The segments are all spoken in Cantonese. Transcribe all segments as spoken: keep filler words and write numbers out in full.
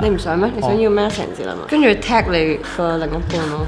你唔想咩？你想要咩成字啦嘛？跟住 tag 你個另一半咯。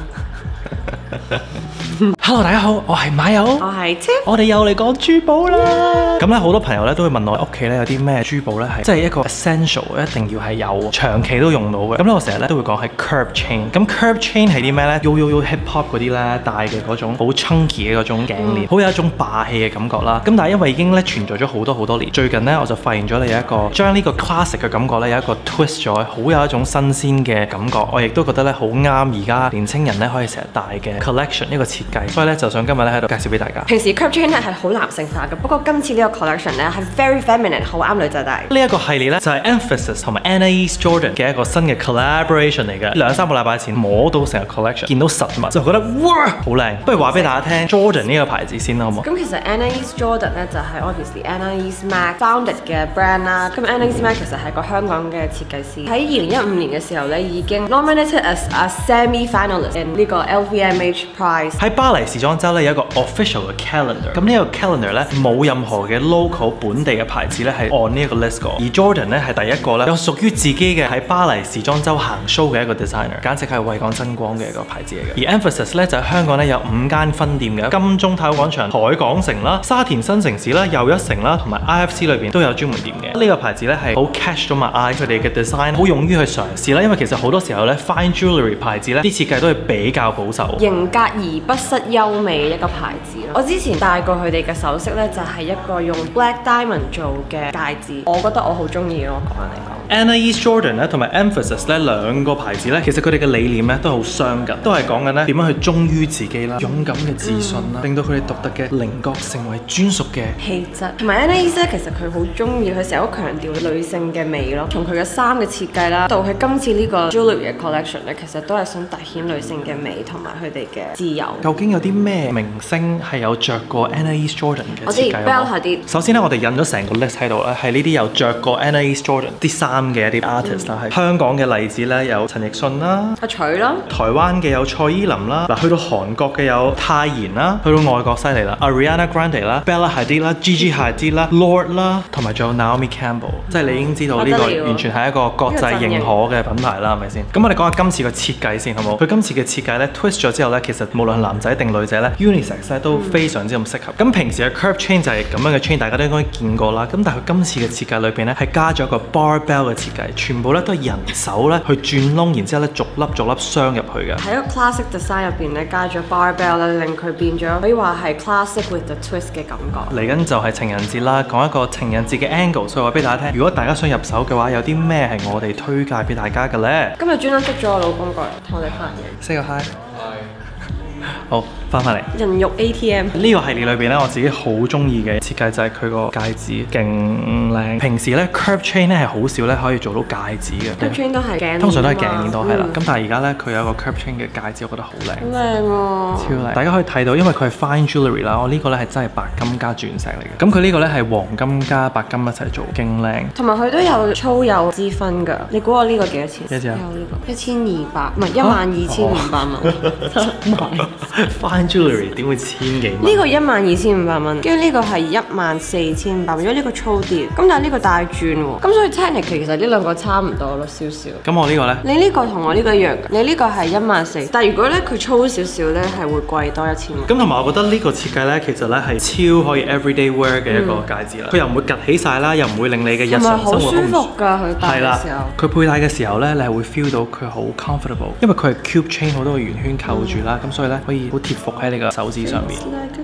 Hello， 大家好，我係馬友， 我係 Tiff， 我哋又嚟講珠寶啦。咁咧好多朋友咧都會問我屋企咧有啲咩珠寶咧係即係一個 essential， 一定要係有長期都用到嘅。咁咧我成日咧都會講係 curb chain。咁 curb chain 係啲咩咧 ？Yo yo yo hip hop 嗰啲咧戴嘅嗰種好 chunky 嘅嗰種頸鏈，好、嗯、有一種霸氣嘅感覺啦。咁但係因為已經咧存在咗好多好多年，最近咧我就發現咗你有一個將呢個 classic 嘅感覺咧有一個 twist 咗，好有一種新鮮嘅感覺。我亦都覺得咧好啱而家年青人咧可以成日戴嘅 collection 一個設計，所以咧就想今日咧喺度介紹俾大家。 平時 curb chain 咧係好男性化嘅，不過今次呢個 collection 咧係 very feminine， 好啱女仔戴。 呢一個系列咧就係 Emphasis 同埋 Anaïs Jordan 嘅一個新嘅 collaboration 嚟嘅。兩三個禮拜前摸到成個 collection， 見到實物就覺得哇好靚。不如話俾大家聽 Jordan 呢個牌子先啦，好唔好？ 咁其實 Anaïs Jordan 咧就係 obviously Anaïs Mac founded 嘅 brand 啦。咁 Anaïs Mac 其實係個香港嘅設計師，喺二零一五年嘅時候咧已經 nominated as a semi-finalist in 呢個 L V M H Prize。 喺巴黎時裝周咧有一個 official 嘅 calendar， 咁呢個 calendar 咧冇任何嘅 local 本地嘅牌子咧係按呢一個 list 過，而 Jordan 咧係第一個咧有屬於自己嘅喺巴黎時裝周行 show 嘅一個 designer， 簡直係為港爭光嘅一個牌子嚟嘅。而 Emphasis 咧就喺香港咧有五間分店嘅，金鐘太古廣場、海港城啦、沙田新城市啦、又一城啦同埋 I F C 裏邊都有專門店嘅。呢個牌子咧係好 catch 咗 my eye， 佢哋嘅 design 好勇於去嘗試啦，因為其實好多時候咧 fine jewellery 牌子咧啲設計都係比較保守， 型格而不失優美嘅一個牌子咯。我之前戴過佢哋嘅首飾咧，就係一個用 black diamond 做嘅戒指，我覺得我好中意咯。講緊嚟講 Anaïs Jordan 咧同埋 Emphasis 咧兩個牌子咧，其實佢哋嘅理念咧都好相近，都係講緊咧點樣去忠於自己啦、勇敢嘅自信啦，嗯、令到佢哋獨特嘅稜角成為專屬嘅氣質。同埋 Anaïs 咧，其實佢好中意，佢成日都強調女性嘅美咯。從佢嘅衫嘅設計啦，到佢今次呢個 jewelry 嘅 collection 咧，其實都係想凸顯女性嘅美同埋佢哋嘅自由。 究竟有啲咩明星係有着過 Anaïs Jordan 嘅設計？ 我知 Bella Hadid。首先咧，我哋印咗成個 list 喺度咧，係呢啲有着過 Anaïs Jordan 啲衫嘅一啲 artist 啦、嗯。係香港嘅例子咧，有陳奕迅啦、 阿徐啦， 台灣嘅有蔡依林啦，嗱去到韓國嘅有泰妍啦，去到外國犀利啦 ，Ariana Grande 啦、Bella Hadid 啦、Gigi Hadid 啦、Lorde 啦，同埋仲有 Naomi Campbell，、嗯、即係你已經知道呢個完全係一個國際認可嘅品牌啦，係咪先？咁我哋講下今次個設計先，好唔好？佢今次嘅設計咧 twist 咗之後咧，其實無論男仔定女仔咧 ，unisex 咧都非常之咁適合。咁、嗯、平時嘅 curb chain 就係咁樣嘅 chain， 大家都應該見過啦。咁但係佢今次嘅設計裏邊咧係加咗一個 barbell 嘅設計，全部咧都係人手咧去轉窿，然之後咧逐粒逐粒鑲入去嘅。喺一個 classic design 入邊咧加咗 barbell 咧，令佢變咗可以話係 classic with the twist 嘅感覺。 嚟緊就係情人節啦，講一個情人節嘅 angle， 所以話俾大家聽，如果大家想入手嘅話，有啲咩係我哋推介俾大家嘅咧？ 今日專登捉咗我老公過嚟同我哋拍嘢。 Say 個 hi。好，翻返嚟。 人肉 A T M 呢個系列裏邊咧，我自己好中意嘅設計就係佢個戒指，勁靚。平時咧 curb chain 咧係好少咧可以做到戒指嘅。 curb chain 都係頸鏈， 通常都係頸鏈多係啦。咁、嗯、但係而家咧佢有一個 curb chain 嘅戒指，我覺得好靚。 好靚喎！ 超靚！大家可以睇到，因為佢係 fine jewellery 啦，我呢個咧係真係白金加鑽石嚟嘅。咁佢呢個咧係黃金加白金一齊做，勁靚。同埋佢都有粗幼之分㗎。你估我呢個幾多錢？ 幾錢啊？ 有呢個一千二百，唔係一萬二千五百蚊。 Fine jewellery 點會千幾蚊？ 呢個一萬二千五百蚊，跟住呢個係一萬四千五百蚊，因為呢個粗啲，咁但係呢個大鑽喎，咁所以 technically 其實呢兩個差唔多咯，少少。 咁我呢個咧？ 你呢個同我呢個一樣，你呢個係一萬四，但係如果咧佢粗少少咧係會貴多一千蚊。 咁同埋我覺得呢個設計咧，其實咧係超可以 everyday wear 嘅一個戒指啦。佢、嗯、又唔會趌起晒啦，又唔會令你嘅日常生活好舒服㗎。佢戴嘅時候， 佢佩戴嘅時候咧，你係會 feel 到佢好 comfortable，因為佢係 cube chain 好多個圓圈扣住啦，咁、嗯、所以咧可以好貼服喺你個手指上面。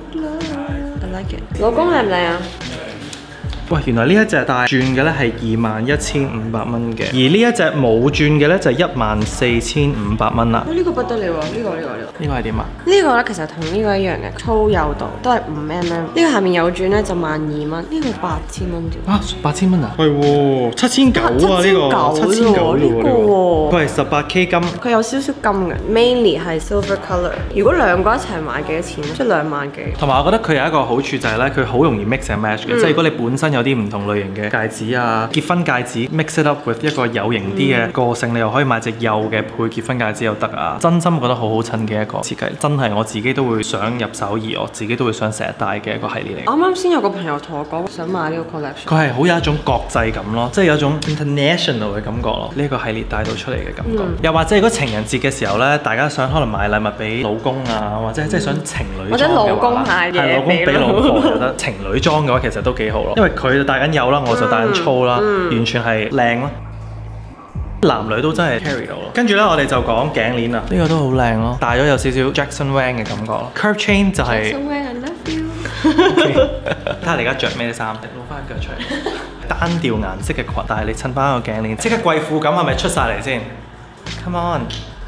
I like it. 老公靚唔靚啊？ 喂，原來呢一隻帶轉嘅咧係二萬一千五百蚊嘅，而呢一隻冇轉嘅咧就係一萬四千五百蚊啦。呢個不得了啊！呢個呢個呢個。呢個係點啊？呢個咧其實同呢個一樣嘅，粗幼度都係五 mm。呢個下面有轉咧就萬二蚊，呢個八千蚊條。啊，八千蚊啊？係喎，七千九啊呢個，七千九呢個。佢係十八 K 金。佢有少少金嘅 ，mainly 係 silver colour。如果兩個一齊買幾多錢？即係兩萬幾。同埋我覺得佢有一個好處就係咧，佢好容易 mix and match 嘅，即係如果你本身有有啲唔同類型嘅戒指啊，結婚戒指 mix it up with 一個有型啲嘅個性，嗯、你又可以買隻幼嘅配結婚戒指又得啊！真心覺得好好襯嘅一個設計，真係我自己都會想入手，而我自己都會想成日戴嘅一個系列嚟。 啱啱先有個朋友同我講想買呢個 collection， 佢係好有一種國際感咯，即係有一種 international 嘅感覺咯。呢、這個系列帶到出嚟嘅感覺，嗯、又或者如果情人節嘅時候咧，大家想可能買禮物俾老公啊，或者即係想情侶裝嘅話，或者老公買嘢老公俾老婆覺得情侶裝嘅話，其實都幾好咯。因為佢就戴緊幼啦，我就戴緊粗啦，嗯、完全係靚咯。男女都真係 carry 到咯。跟住咧，我哋就講頸鏈啦，呢、這個都好靚咯，戴咗有少少 Jackson Wang 嘅感覺咯。Curve chain 就係、是。Jackson Wang I love you。睇下你而家着咩衫，攞翻腳出嚟。單調顏色嘅裙，但係你襯翻個頸鏈，即刻貴婦感係咪出晒嚟先 ？Come on！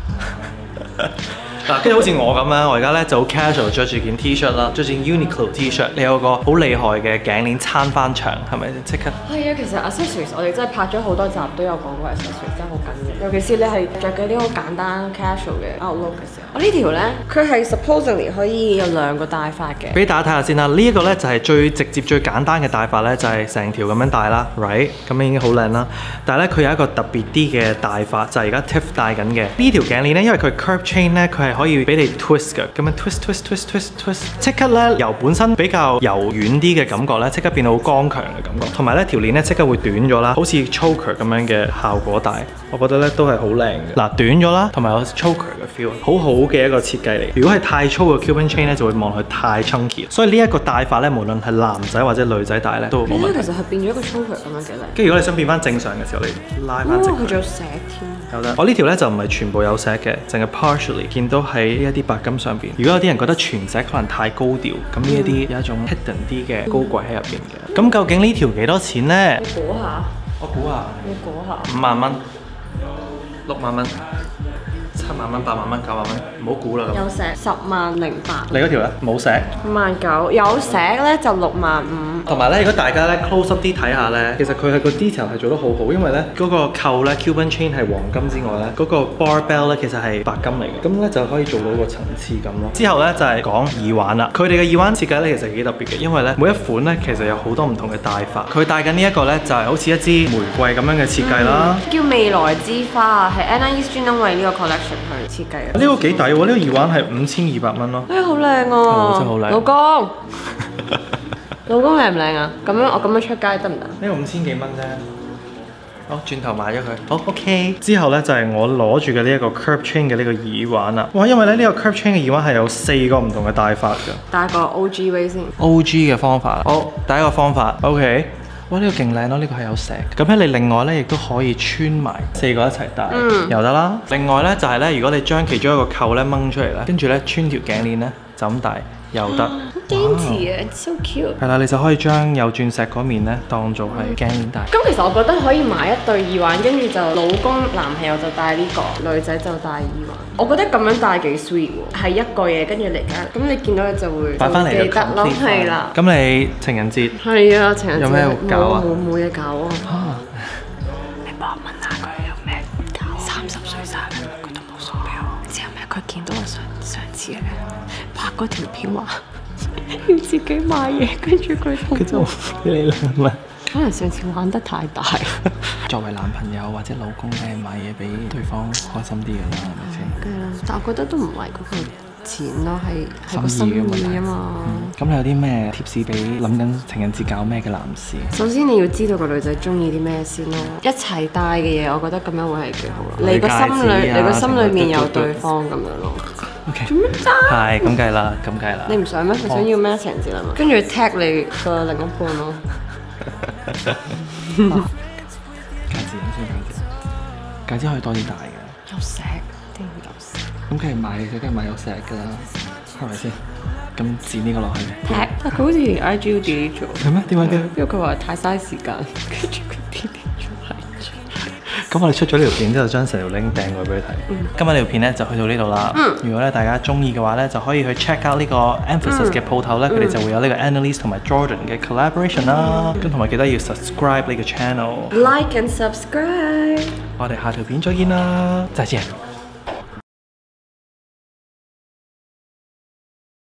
嗱，跟住好似我咁樣，我而家咧就好 casual 着住件 T-shirt 啦，着住 Uniqlo T-shirt， 你有個好厲害嘅頸鏈撐翻場，係咪即刻？係啊，其實 accessories 我哋真係拍咗好多集都有講過 accessories 真係好緊要，尤其是你係着嗰啲好簡單 casual 嘅 outlook 嘅時候。我呢條咧，佢係 supposedly 可以有兩個戴法嘅。俾大家睇下先啦，呢、這、一個咧就係最直接最簡單嘅戴法咧，就係成條咁樣戴啦 ，right？ 咁樣已經好靚啦。但係咧佢有一個特別啲嘅戴法，就係而家 Tiff 戴緊嘅呢條頸鏈咧，因為佢 curve chain 咧，佢係可以俾你 twist 嘅，咁樣 twist twist twist twist twist， 即刻咧由本身比較柔軟啲嘅感覺咧，即刻變到好剛強嘅感覺，同埋咧條鏈咧即刻會短咗啦，好似 choker 咁樣嘅效果戴，我覺得咧都係好靚嘅。嗱，短咗啦，同埋有 choker 嘅 feel， 好好嘅一個設計嚟。如果係太粗嘅 Cuban chain 咧，就會望落去太 chunky， 所以呢一個戴法咧，無論係男仔或者女仔戴咧都冇問題。其實係變咗一個 choker 咁樣嘅咧。跟住如果你想變翻正常嘅時候，你拉翻直佢。佢仲有石添。有得。我呢條咧就唔係全部有石嘅，淨係 partially 見到喺呢一啲白金上邊。如果有啲人覺得全石可能太高調，咁呢一啲有一種 hidden 啲嘅高貴喺入邊嘅。咁、嗯、究竟呢條幾多錢咧？你估下。我估下。你估下。五萬蚊。六萬蚊。七萬蚊、八萬蚊、九萬蚊，唔好估啦咁。有石十萬零八。你嗰條咧冇石。五萬九，有石咧就六萬五。同埋咧，如果大家咧 close up 啲睇下咧，其實佢係個 detail 係做得好好，因為咧嗰、那個扣咧 Cuban chain 係黃金之外咧，嗰、那個 barbell 咧其實係白金嚟嘅，咁咧就可以做到個層次感咯。之後咧就係、是、講耳環啦，佢哋嘅耳環設計咧其實幾特別嘅，因為咧每一款咧其實有好多唔同嘅戴法。佢戴緊呢一個咧就係、是、好似一支玫瑰咁樣嘅設計啦、嗯，叫未來之花啊，係 Anna East 專登為呢個 collection 去設計嘅。呢個幾抵喎，呢、這個耳環係五千二百蚊咯。哎，好靚啊！真係好靚，老公。老公靚唔靚啊？咁樣我咁樣出街得唔得？呢個五千幾蚊啫。好，轉頭買咗佢。好 ，OK。之後咧就係、是、我攞住嘅呢一個 curve chain 嘅呢個耳環啦。哇，因為咧呢、這個 curve chain 嘅耳環係有四個唔同嘅戴法㗎。戴個 O G way 先。O G 嘅方法。好，第一個方法 ，OK。哇，呢、這個勁靚咯！呢、這個係有石。咁咧你另外咧亦都可以穿埋四個一齊戴，嗯、又得啦。另外咧就係、是、咧，如果你將其中一個扣咧掹出嚟咧，跟住咧穿條頸鏈咧就咁戴。又得，好 dainty 啊 ，so cute。係啦，你就可以將有鑽石嗰面咧當做係頸鏈戴。咁、嗯、其實我覺得可以買一對耳環，跟住就老公男朋友就戴呢、這個，女仔就戴耳環。我覺得咁樣戴幾 sweet 喎，係一個嘢跟住嚟緊，咁你見到你就會擺翻嚟記得咯，係啦。咁你情人節係啊，情人節有咩搞啊？冇冇嘢搞啊！你幫我問下佢有咩搞？三十歲生日佢都冇送俾我，之後咩？佢見到我上上次咧。拍嗰條片話要自己買嘢，跟住佢佢就俾你啦，係咪？可能上次玩得太大。作為男朋友或者老公，梗係買嘢俾對方開心啲嘅啦，係咪先？係啊，但我覺得都唔係嗰個錢咯，係係個心意啊嘛。咁、嗯、你有啲咩 tips 俾諗緊情人節搞咩嘅男士？首先你要知道個女仔中意啲咩先咯，一齊戴嘅嘢，我覺得咁樣會係幾好咯。你個心裏，你個心裏面有對方咁樣咯。OK， 做咩爭？係咁計啦，咁計啦。你唔想咩？你想要咩情人節禮物？跟住 tag 你個另一半咯。戒指先，戒指，戒指可以多啲戴嘅。有石，一定要有石。咁梗係買，佢梗係買有石㗎啦，係咪先？咁剪呢個落去。tag，但佢好似連 I G 都 delete 咗。係咩？點解嘅？因為佢話太嘥時間，跟住佢 delete 咗 I G。咁我哋出咗呢條片之後，將成條 link 掟過俾佢睇。嗯、今日呢條片咧就去到呢度啦。嗯、如果咧大家中意嘅話咧，就可以去 check out 呢個 Emphasis 嘅鋪頭咧，佢哋、嗯、就會有呢個 Annalise 同埋 Jordan 嘅 collaboration 啦。咁同埋記得要 subscribe 呢個 channel。Like and subscribe。我哋下條片再見啦，再見。